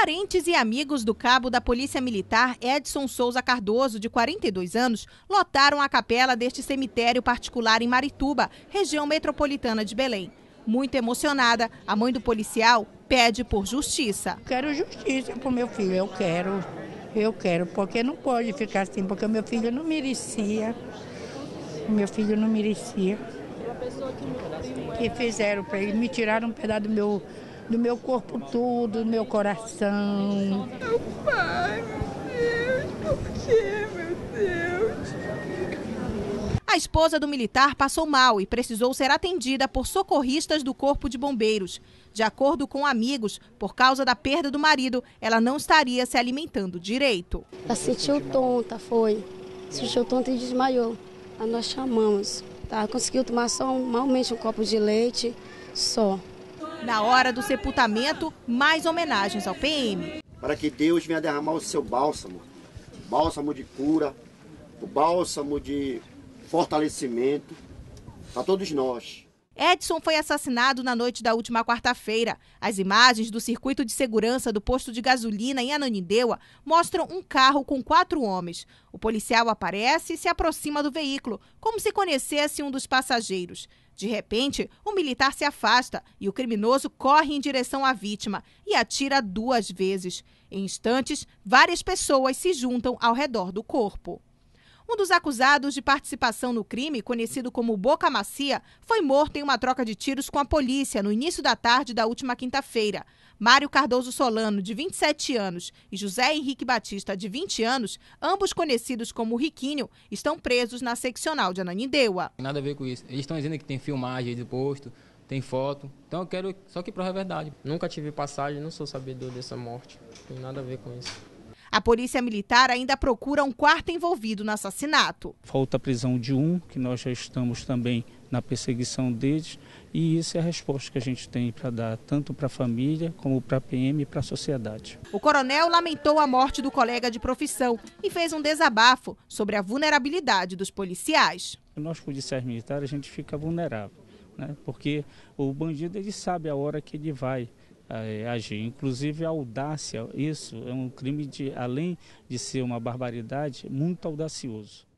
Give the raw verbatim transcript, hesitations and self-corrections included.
Parentes e amigos do cabo da Polícia Militar Edson Souza Cardoso, de quarenta e dois anos, lotaram a capela deste cemitério particular em Marituba, região metropolitana de Belém. Muito emocionada, a mãe do policial pede por justiça. Quero justiça para o meu filho, eu quero, eu quero, porque não pode ficar assim, porque o meu filho não merecia, o meu filho não merecia. Que fizeram para ele, me tiraram um pedaço do meu, do meu corpo tudo, do meu coração. Meu pai, meu Deus, por que, meu Deus? A esposa do militar passou mal e precisou ser atendida por socorristas do Corpo de Bombeiros. De acordo com amigos, por causa da perda do marido, ela não estaria se alimentando direito. Ela se sentiu tonta, foi. Se sentiu tonta e desmaiou. Aí nós chamamos. Tá, conseguiu tomar só um, malmente um copo de leite, só. Na hora do sepultamento, mais homenagens ao P M. Para que Deus venha derramar o seu bálsamo, bálsamo de cura, o bálsamo de fortalecimento para todos nós. Edson foi assassinado na noite da última quarta-feira. As imagens do circuito de segurança do posto de gasolina em Ananindeua mostram um carro com quatro homens. O policial aparece e se aproxima do veículo, como se conhecesse um dos passageiros. De repente, o militar se afasta e o criminoso corre em direção à vítima e atira duas vezes. Em instantes, várias pessoas se juntam ao redor do corpo. Um dos acusados de participação no crime, conhecido como Boca Macia, foi morto em uma troca de tiros com a polícia no início da tarde da última quinta-feira. Mário Cardoso Solano, de vinte e sete anos, e José Henrique Batista, de vinte anos, ambos conhecidos como Riquinho, estão presos na seccional de Ananindeua. Nada a ver com isso. Eles estão dizendo que tem filmagem do posto, tem foto. Então eu quero só que prove a verdade. Nunca tive passagem, não sou sabedor dessa morte. Não tem nada a ver com isso. A Polícia Militar ainda procura um quarto envolvido no assassinato. Falta a prisão de um, que nós já estamos também na perseguição deles, e isso é a resposta que a gente tem para dar, tanto para a família, como para a P M e para a sociedade. O coronel lamentou a morte do colega de profissão e fez um desabafo sobre a vulnerabilidade dos policiais. Nós, policiais militares, a gente fica vulnerável, né? Porque o bandido ele sabe a hora que ele vai É, agir. Inclusive a audácia, isso é um crime de, além de ser uma barbaridade, muito audacioso.